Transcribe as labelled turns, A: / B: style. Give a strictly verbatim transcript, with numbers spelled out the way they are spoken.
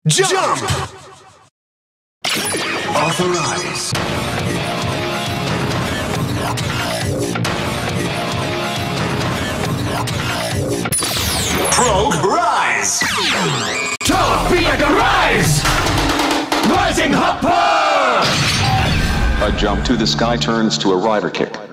A: Jump! Authorize. Probe rise! Toe be a rise! Rising hopper!
B: A jump to the sky turns to a rider kick.